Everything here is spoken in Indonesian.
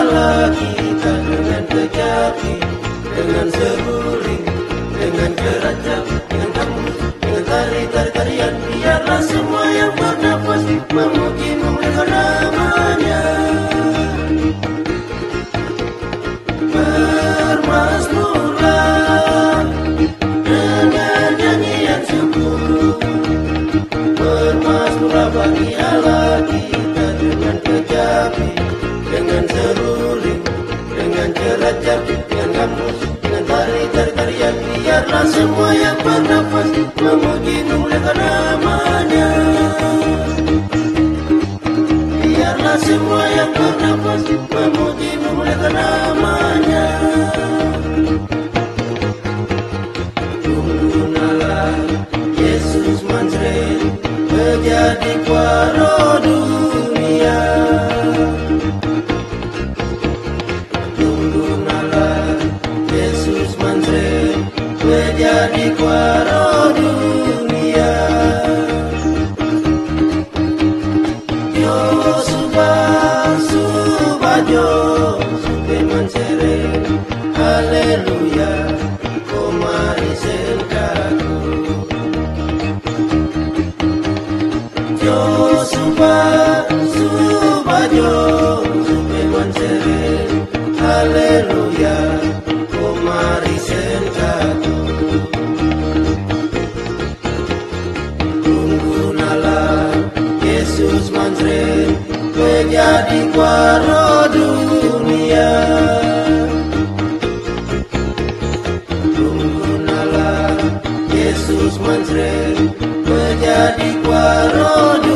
Allah kita dengan kejapi, dengan seruling, dengan kerajaan, dengan kamus, dengan tarian. Biarlah semua yang bernafas memuji memuliakan namanya. Bermazmurlah dengan nyanyian syukur, bermazmurlah bagi Allah kita dengan kejapi, dengan seruling, dengan kerajaan, dengan kamus, dengan tarian. Biarlah semua yang bernafas memuji memuliakan namanya. Biarlah semua yang bernafas memuji memuliakan namanya. Tunggulah Yesus Nazareth menjadi kuasa dunia. Tunggulah Yesus Nazareth menjadi kuasa dunia. Yo supe mansere, haleluya, oh mari sentaku. Yo supe mansere, haleluya, oh mari sentaku. Tunggulah Yesus Nazareth menjadi kuasa dunia. Tunggulah Yesus Nazareth menjadi kuasa dunia.